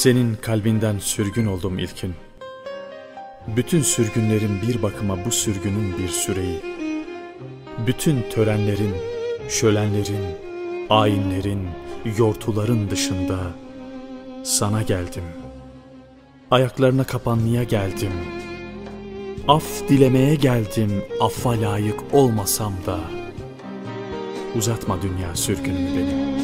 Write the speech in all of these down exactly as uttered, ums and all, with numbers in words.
Senin kalbinden sürgün oldum ilkin. Bütün sürgünlerin bir bakıma bu sürgünün bir süreyi. Bütün törenlerin, şölenlerin, ayinlerin, yortuların dışında sana geldim. Ayaklarına kapanmaya geldim. Af dilemeye geldim, affa layık olmasam da. Uzatma dünya sürgünümü benim.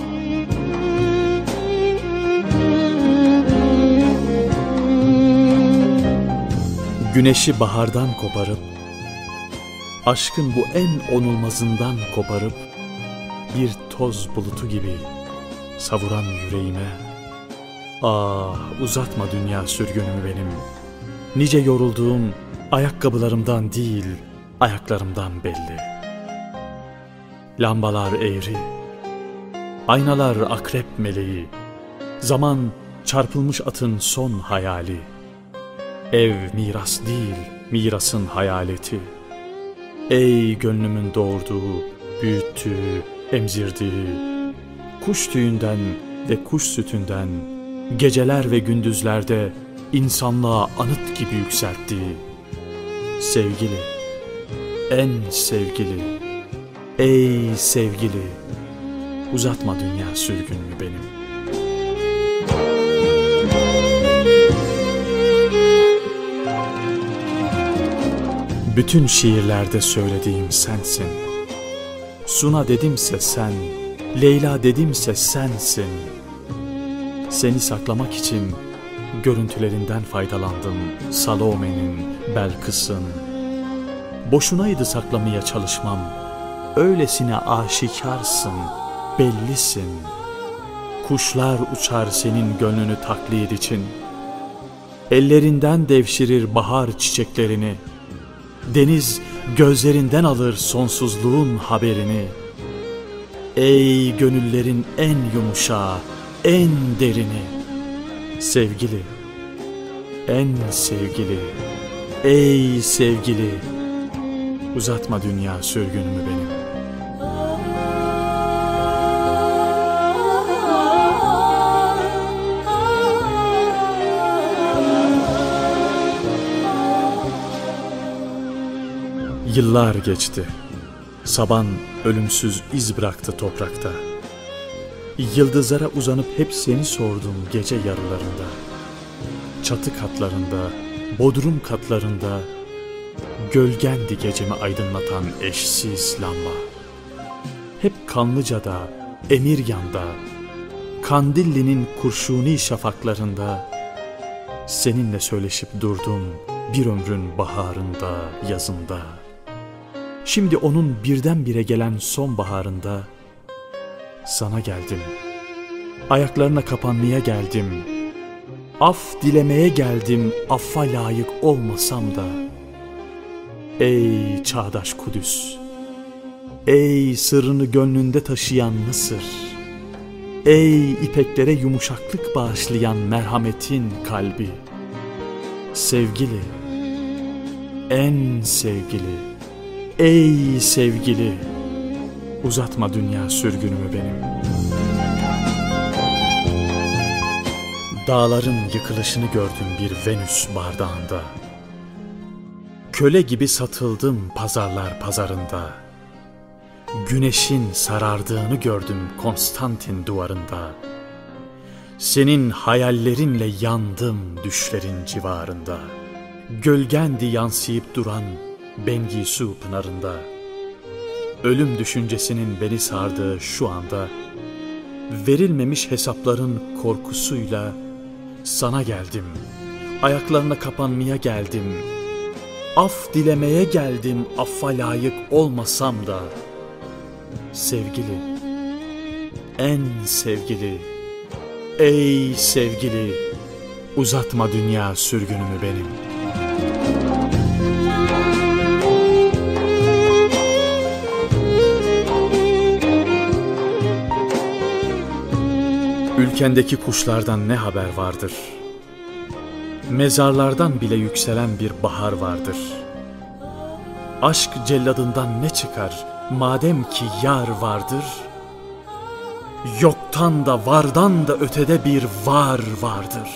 Güneşi bahardan koparıp, aşkın bu en onulmazından koparıp, bir toz bulutu gibi savuran yüreğime, ah uzatma dünya sürgünümü benim. Nice yorulduğum ayakkabılarımdan değil, ayaklarımdan belli. Lambalar eğri, aynalar akrep meleği, zaman çarpılmış atın son hayali. Ev miras değil, mirasın hayaleti. Ey gönlümün doğurduğu, büyüttüğü, emzirdiği, kuş tüyünden ve kuş sütünden, geceler ve gündüzlerde insanlığa anıt gibi yükselttiği, sevgili, en sevgili, ey sevgili, uzatma dünya sürgünümü benim. Bütün şiirlerde söylediğim sensin. Suna dedimse sen, Leyla dedimse sensin. Seni saklamak için görüntülerinden faydalandım Salome'nin, Belkıs'ın. Boşunaydı saklamaya çalışmam. Öylesine aşikarsın, bellisin. Kuşlar uçar senin gönlünü taklit için. Ellerinden devşirir bahar çiçeklerini. Deniz gözlerinden alır sonsuzluğun haberini. Ey gönüllerin en yumuşağı, en derini. Sevgili, en sevgili, ey sevgili, uzatma dünya sürgünümü benim. Yıllar geçti. Saban ölümsüz iz bıraktı toprakta. Yıldızlara uzanıp hep seni sordum gece yarılarında. Çatı katlarında, bodrum katlarında, gölgendi gecemi aydınlatan eşsiz lamba. Hep Kanlıca'da, Emirgan'da, Kandilli'nin kurşuni şafaklarında, seninle söyleşip durdum bir ömrün baharında, yazında. Şimdi onun birdenbire gelen sonbaharında sana geldim. Ayaklarına kapanmaya geldim. Af dilemeye geldim, affa layık olmasam da. Ey çağdaş Kudüs, ey sırrını gönlünde taşıyan Mısır, ey ipeklere yumuşaklık bağışlayan merhametin kalbi. Sevgili, en sevgili, ey sevgili, uzatma dünya sürgünümü benim. Dağların yıkılışını gördüm bir Venüs bardağında. Köle gibi satıldım pazarlar pazarında. Güneşin sarardığını gördüm Konstantin duvarında. Senin hayallerinle yandım düşlerin civarında. Gölgendi yansıyıp duran Bengisu pınarında. Ölüm düşüncesinin beni sardığı şu anda, verilmemiş hesapların korkusuyla sana geldim. Ayaklarına kapanmaya geldim. Af dilemeye geldim, affa layık olmasam da. Sevgili, en sevgili, ey sevgili, uzatma dünya sürgünümü benim. Ülkendeki kuşlardan ne haber vardır? Mezarlardan bile yükselen bir bahar vardır. Aşk celladından ne çıkar madem ki yar vardır? Yoktan da vardan da ötede bir var vardır.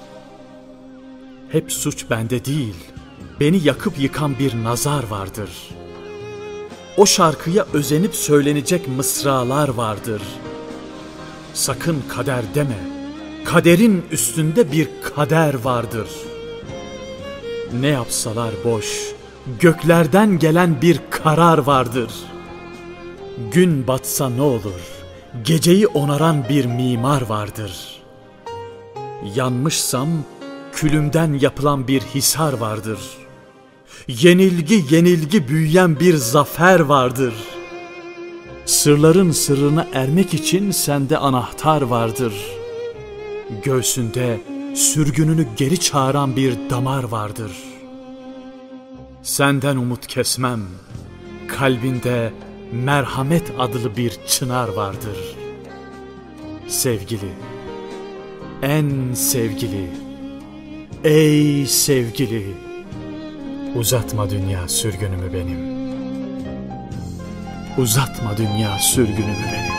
Hep suç bende değil, beni yakıp yıkan bir nazar vardır. O şarkıya özenip söylenecek mısralar vardır. Sakın kader deme, kaderin üstünde bir kader vardır. Ne yapsalar boş, göklerden gelen bir karar vardır. Gün batsa ne olur, geceyi onaran bir mimar vardır. Yanmışsam külümden yapılan bir hisar vardır. Yenilgi yenilgi büyüyen bir zafer vardır. Sırların sırrına ermek için sende anahtar vardır. Göğsünde sürgününü geri çağıran bir damar vardır. Senden umut kesmem, kalbinde merhamet adlı bir çınar vardır. Sevgili, en sevgili, ey sevgili, uzatma dünya sürgünümü benim. Uzatma dünya sürgünümü benim.